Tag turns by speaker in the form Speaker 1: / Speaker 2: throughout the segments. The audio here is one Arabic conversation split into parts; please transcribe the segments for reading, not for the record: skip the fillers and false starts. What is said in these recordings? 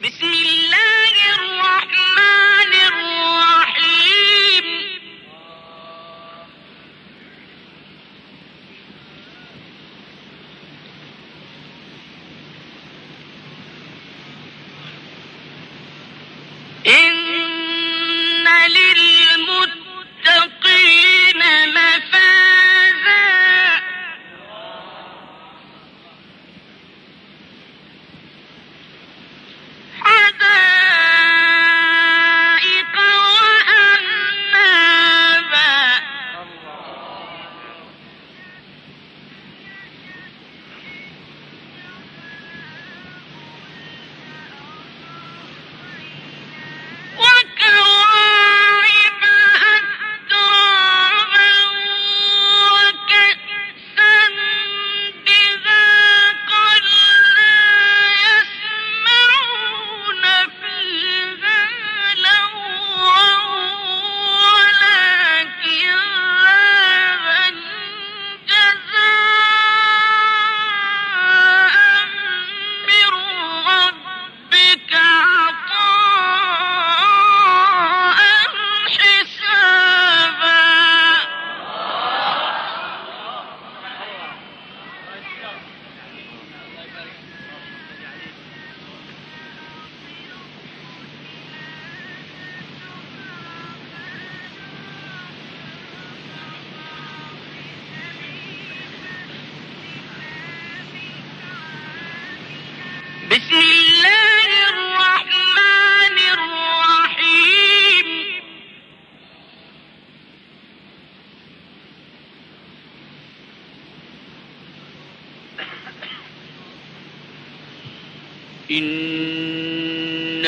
Speaker 1: إن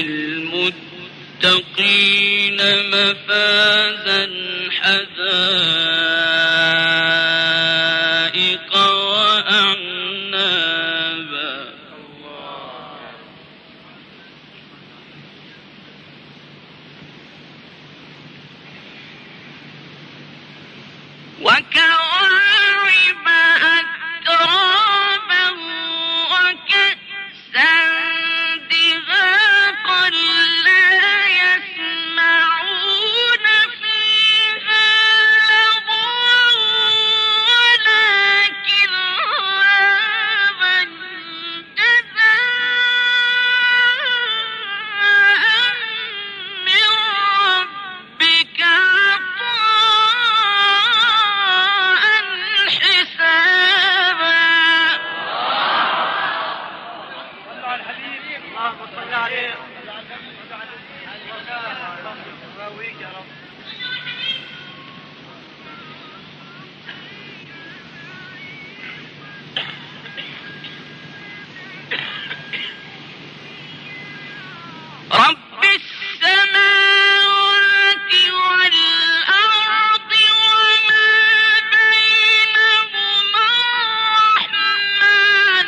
Speaker 1: للمتقين مفازا حدائق وأعنابا وكواعب أترابا وكأسا دهاقا لا يسمعون فيها لغوا ولا كذابا جزاء من ربك رب السماوات والأرض وما بينهما الرحمن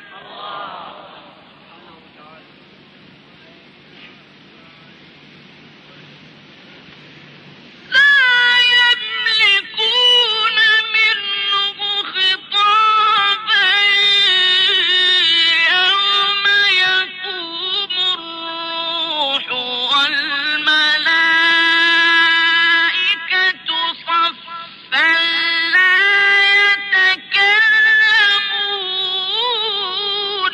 Speaker 1: لا يملكون منه خطابا يوم يقوم الروح والملائكة صفا لا يتكلمون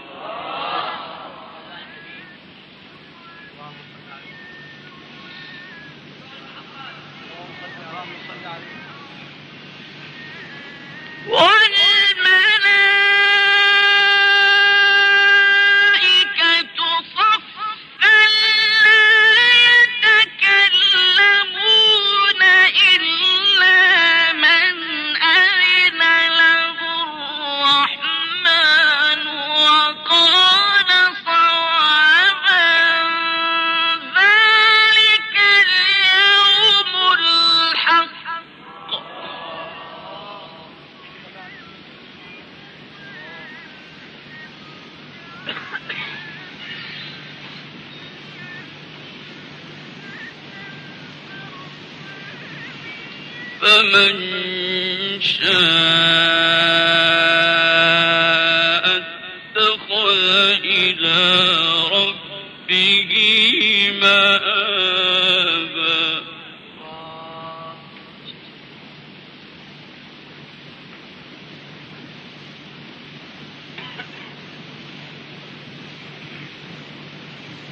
Speaker 1: والملائكة صفا لا يتكلمون إلا من أذن له الرحمن وقال صوابا ذلك اليوم الحق فمن شاء اتخذ إلى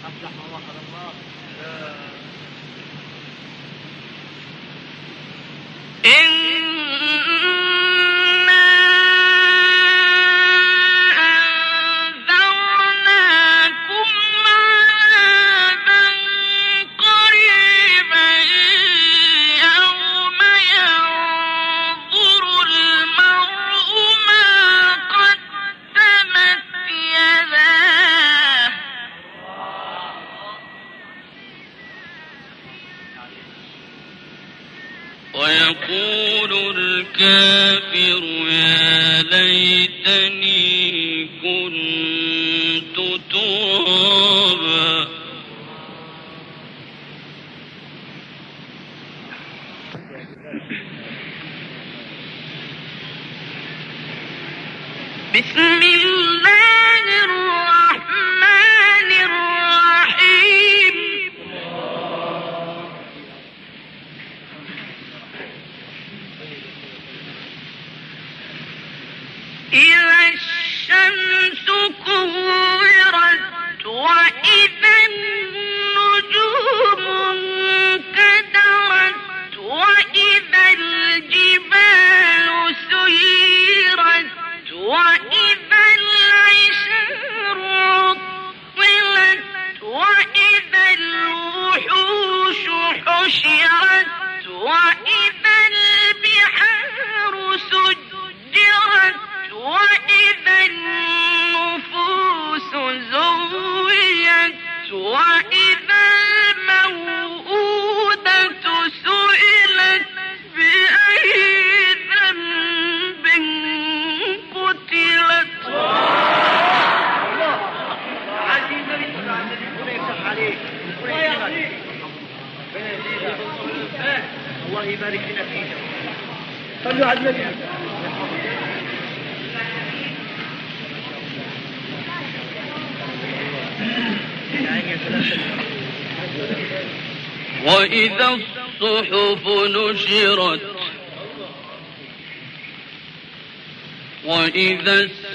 Speaker 1: ويقول الكافر يا ليتني كنت ترابا. بسم الله الرحمن الرحيم. إذا الشمس كورت وإذا النجوم انكدرت وإذا الجبال سيرت وإذا العشار عطلت وإذا الوحوش حشرت وإذا البحار سجرت وإذا النفوس زوجت وإذا الموءودة سئلت بأي ذنب قتلت.
Speaker 2: الله يبارك لنا فيك. صلوا على النبي.
Speaker 1: وإذا الصحف نشرت وإذا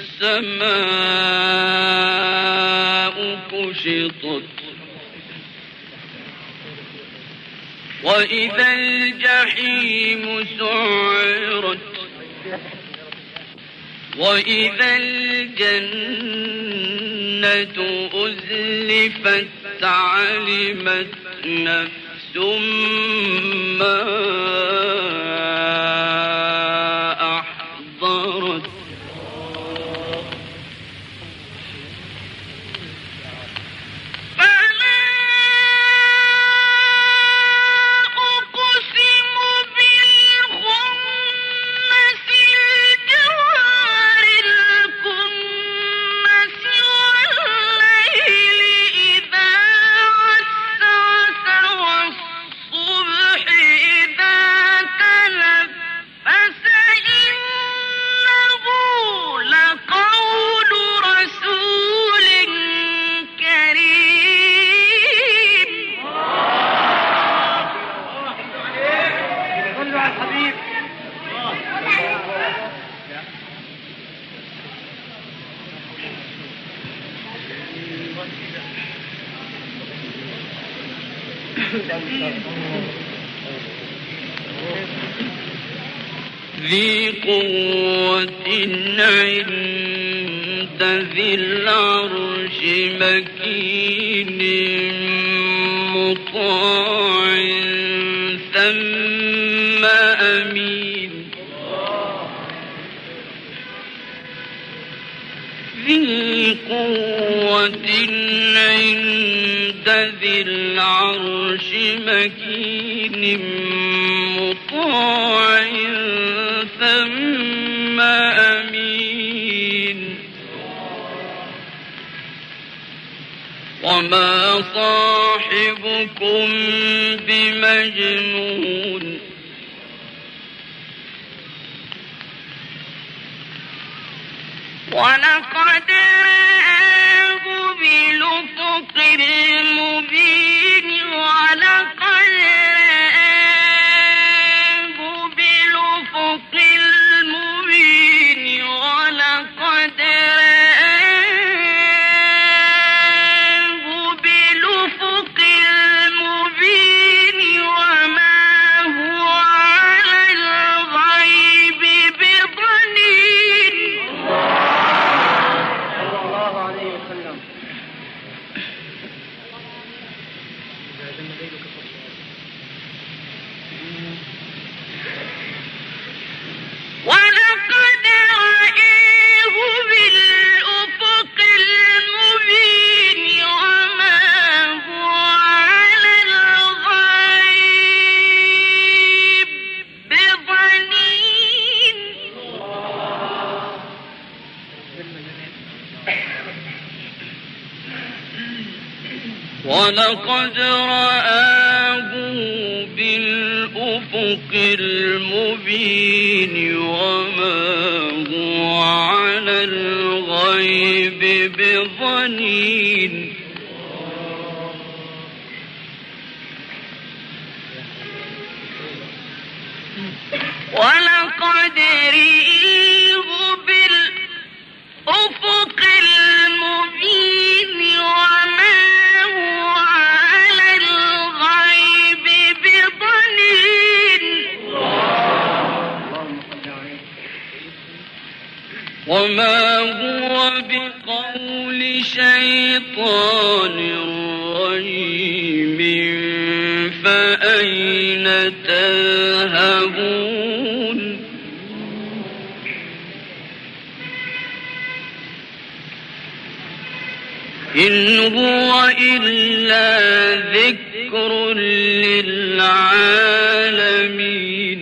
Speaker 1: السماء كشطت وإذا الجحيم سعرت وإذا الجنة أزلفت علمت نفس ما أحضرت. ذي قوة عند ذي العرش مكين مطاع ثم أمين. ذي قوة عند ذي العرش مكين مطاع ثم أمين. وما صاحبكم بمجنون ولقد رآه بالأفق المبين ولقد رآه بالأفق المبين ولقد رآه بالأفق ولقد رآه بالأفق المبين وما هو على الغيب بضنين ولقد رآه بالأفق المبين وما هو على الغيب بضنين وما هو بقول شيطان رجيم فأين تذهبون إن هو إلا ذكر للعالمين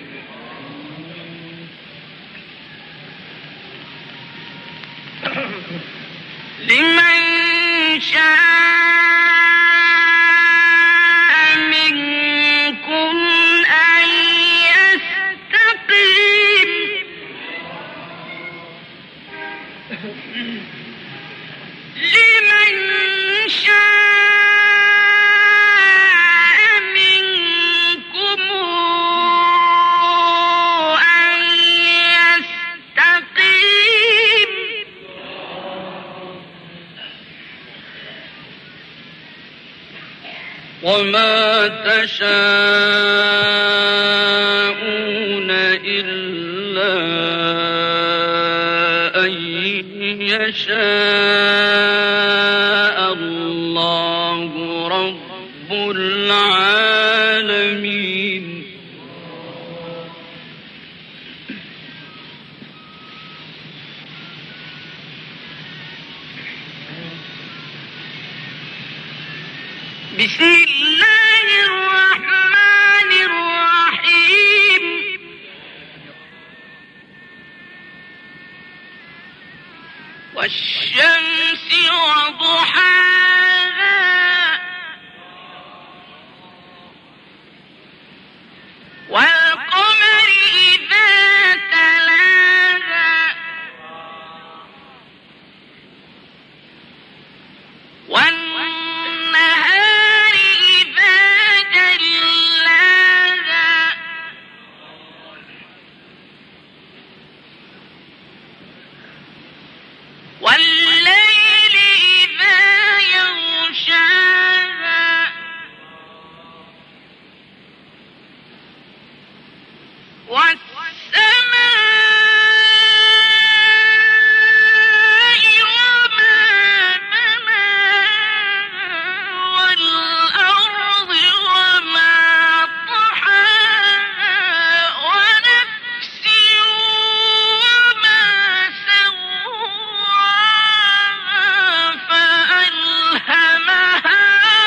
Speaker 1: لمن شاء منكم أن يستقيم لمن شاء منكم أن يستقيم وما تشاءون إلا أن يشاء الله رب العالمين بسم الله الرحمن الرحيم والشمس وضحاها والقمر إذا تلاها والنهار إذا جلاها والليل إذا يغشاها والسماء وما بناها والأرض وما طحاها ونفس وما سواها فألهمها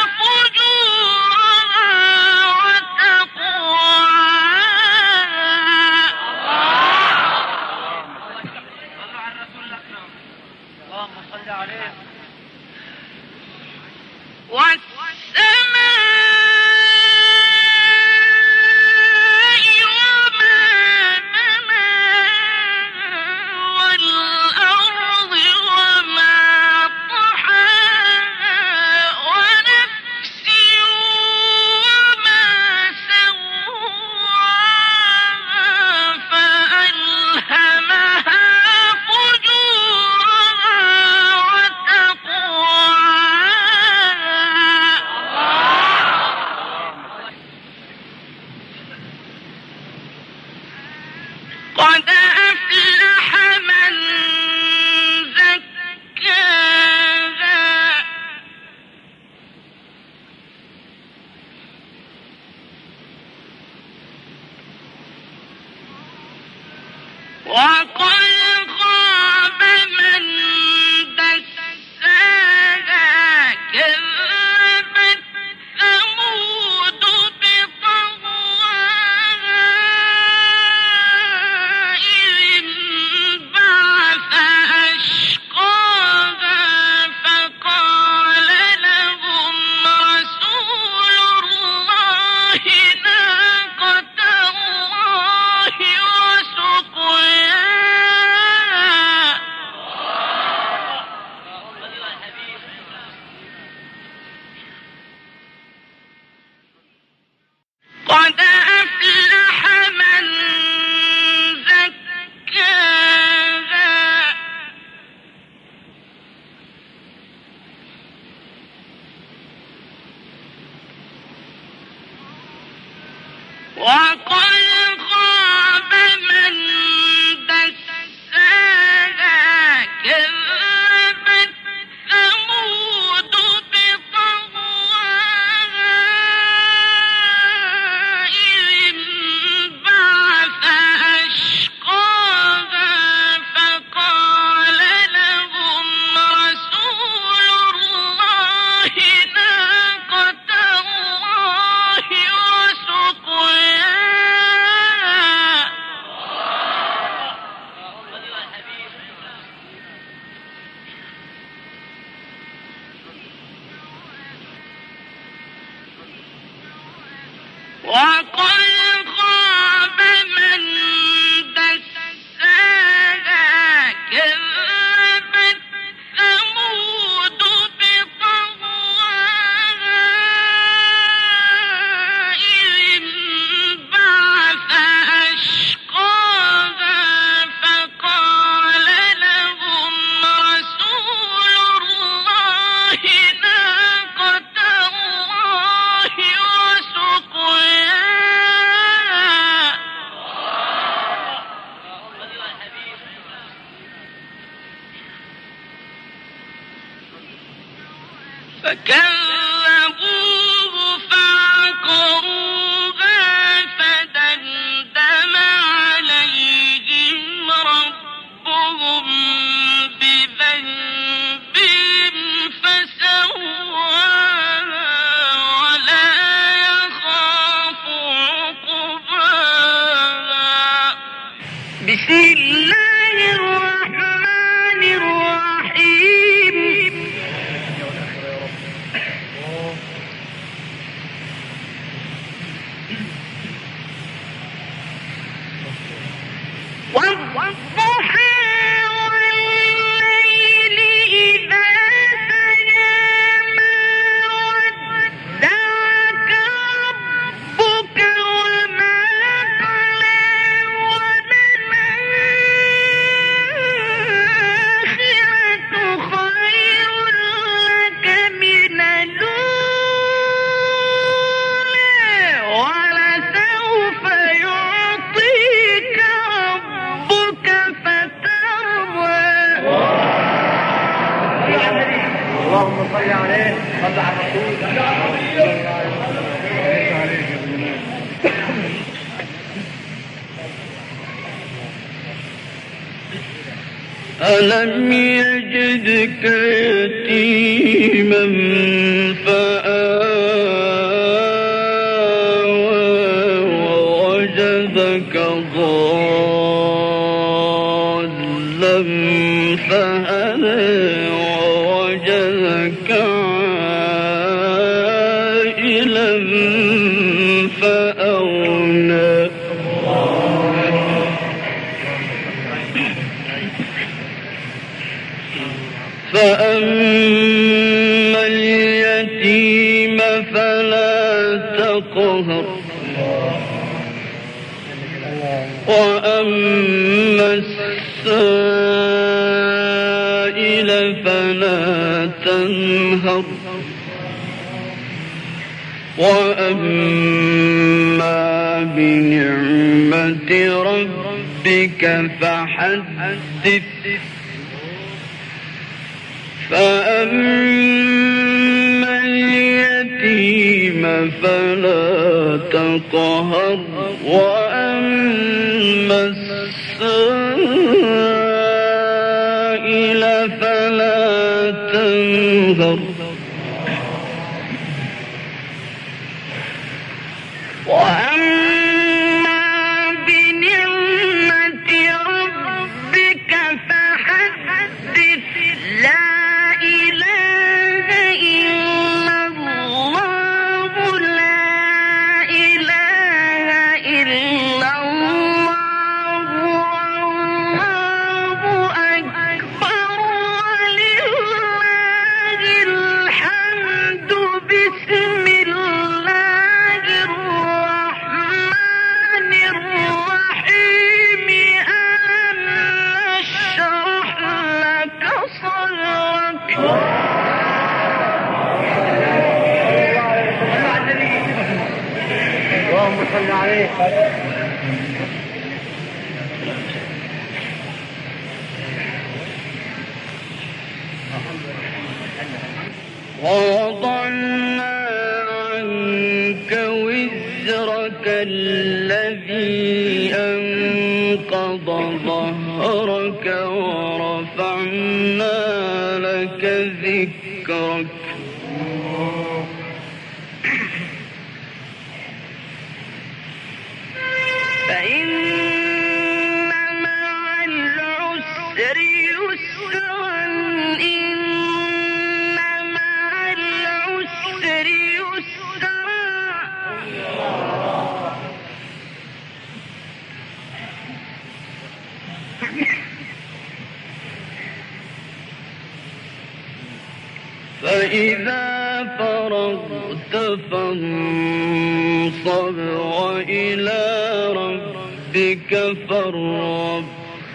Speaker 1: فجورها وتقواها
Speaker 2: اللهم صل عليه
Speaker 1: والسماء وما بناها والأرض وما طحاها ونفس وما سواها فألهمها فجورها وتقواها قد أفلح من زكاها وقد خاب من دساها كذبت ثمود بطغواها إذ انبعث أشقاها فقال لهم وقد خاب من دساها كذبت ثمود بطغواها إذ انبعث أشقاها فقال لهم رسول الله ناقة الله وسقياها وقد خاب من دساها كذبت ثمود بطغواها إذ انبعث أشقاها فقال لهم رسول الله ناقة الله وسقياها فكذبوه فعقروها فدمدم عليهم ربهم بذنبهم فسواها ولا يخاف عقباها. بسم الله الرحمن الرحيم. والضحى والليل إذا سجى ما ودعك ربك وما قلى وللآخرة خير لك من الأولى ولسوف يعطيك ربك فترضى.
Speaker 2: اللهم صل عليه صل على الرسول.
Speaker 1: ألم يجدك يتيما فآوى ووجدك ضالا فهدى ووجدك عائلا فأغنى فأما اليتيم فلا تقهر وأما السائل فلا تنهر وأما بنعمة ربك فحدث. فأما اليتيم فلا تقهر وأما السائل فلا تنهر وأما بنعمة ربك فحدث. لا إله إلا الله لا إله إلا الله والله أكبر ولله الحمد. بسم الله الرحمن
Speaker 2: صلى عليه.
Speaker 1: ووضعنا عنك وزرك الذي أنقض ظهرك ورفعنا لك ذكرك فإن مع العسر يسرا إن مع العسر يسرا فإذا فرغت فانصب وإلى ربك فارغب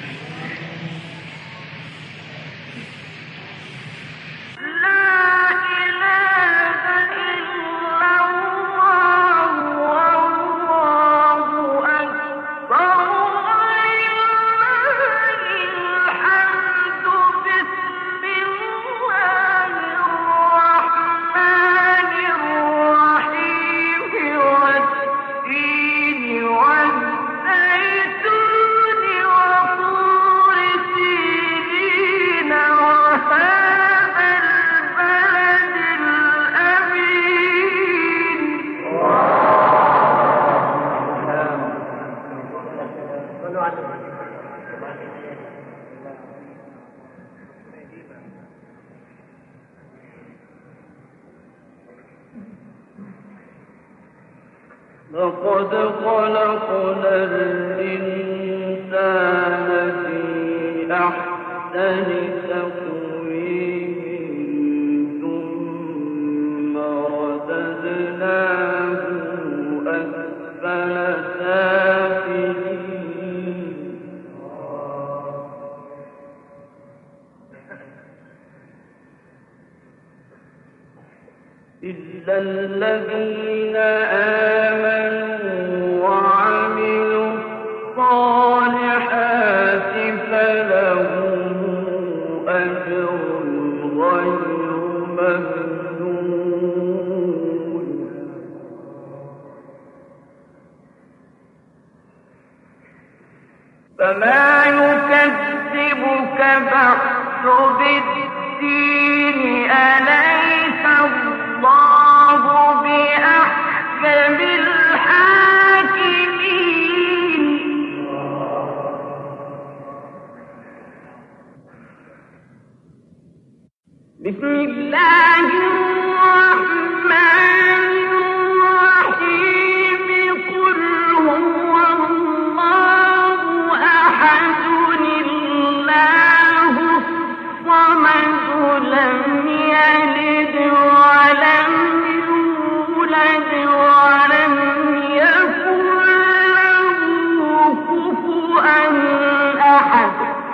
Speaker 1: لقد خلقنا الإنسان في أحسن تقويم ثم رددناه أسفل سافلين إلا الذين آمنوا وعملوا الصالحات فلهم أجر غير ممنون فما يكذبك بعد بالدين أليس الله بأحكم الحاكمين بسم الله الرحمن الرحيم قل هو الله أحد الله الصمد لم يلد ولم يولد ولم يكن له كفوا أحد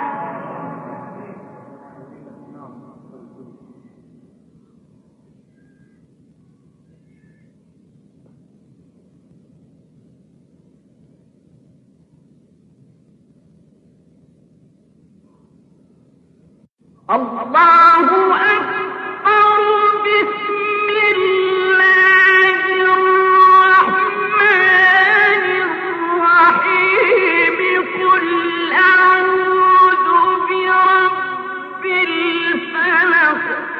Speaker 1: الله أكبر بسم الله الرحمن الرحيم قل أعوذ برب الفلق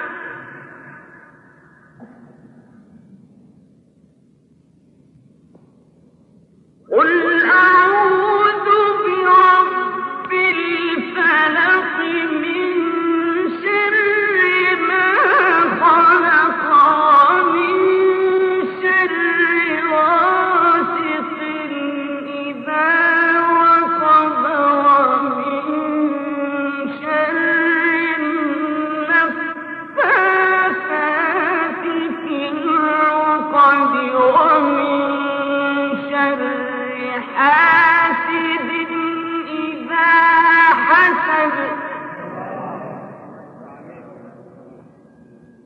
Speaker 1: قل أعوذ برب الفلق من شر ما خلق ومن شر غاسق إذا وقب ومن شر النفاثات في العقد ومن شر حاسد إذا حسد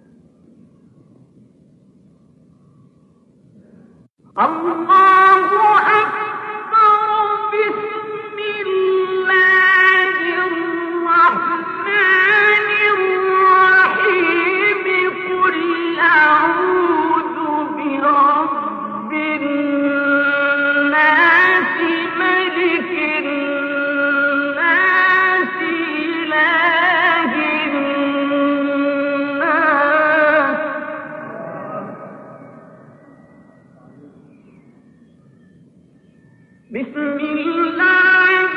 Speaker 1: الله بسم الله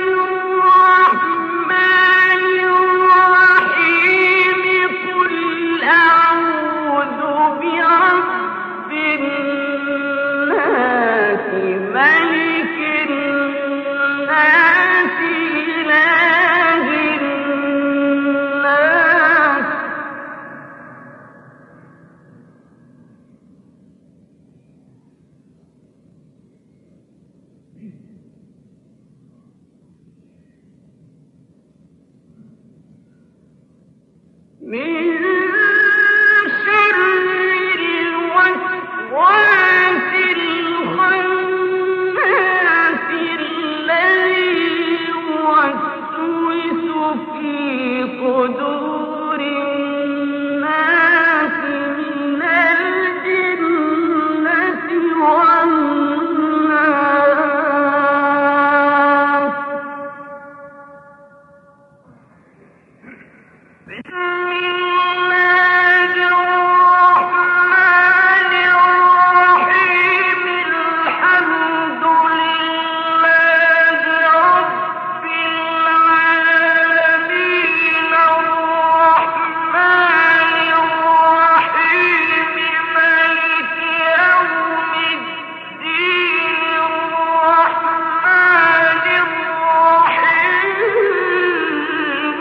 Speaker 1: الرحمن الرحيم قل أعوذ برب الناس ملك الناس إله الناس من شر الوسواس الخناس الذي يوسوس في صدور الناس من الجنة والناس. بسم الله الرحمن الرحيم الحمد لله رب العالمين الرحمن الرحيم مالك يوم الدين الرحمن الرحيم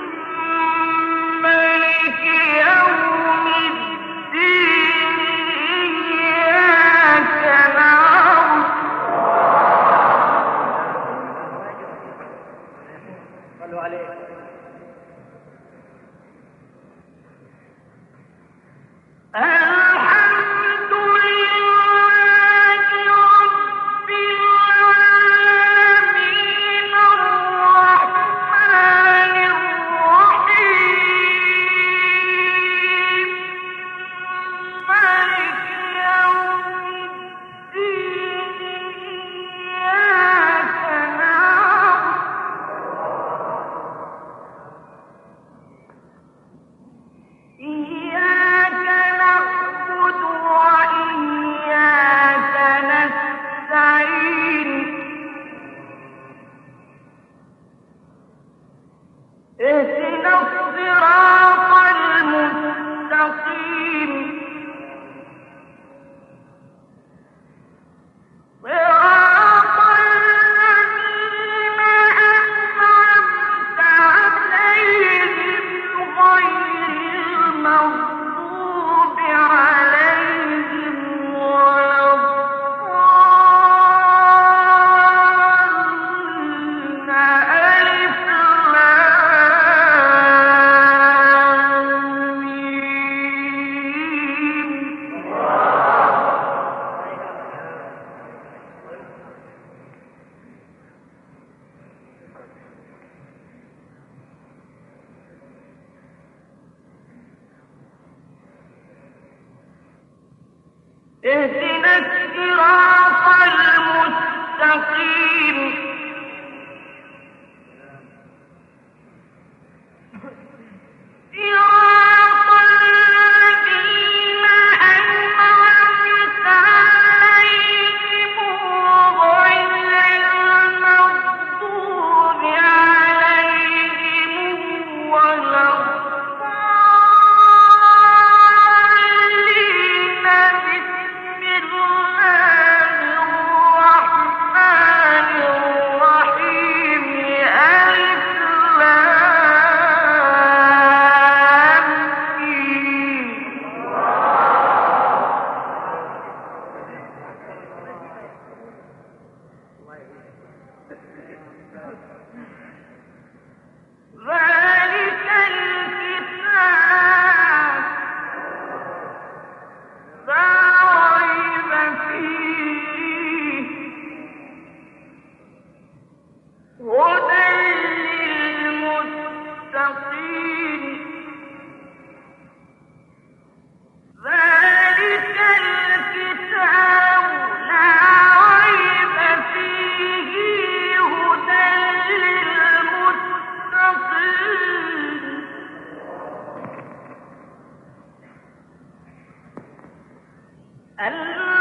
Speaker 1: مالك يوم الدين إياك نعبد
Speaker 2: صلوا عليه.
Speaker 1: الحمد لله رب العالمين الرحمن الرحيم مالك يوم الدين إياك نعبد إياك نعبد وإياك نستعين اهدنا الصراط المستقيم صراط الذين أنعمت عليهم غير المغضوب عليهم ولا الضالين. ألف لام ميم. اهدنا الصراط المستقيم صراط الذين أنعمت عليهم غير المغضوب عليهم ولا الضالين. بسم الله الرحمن الرحيم ألف لام ميم. ذلك الكتاب لا ريب فيه هدى للمتقين. ذلك الكتاب لا ريب فيه هدى للمتقين.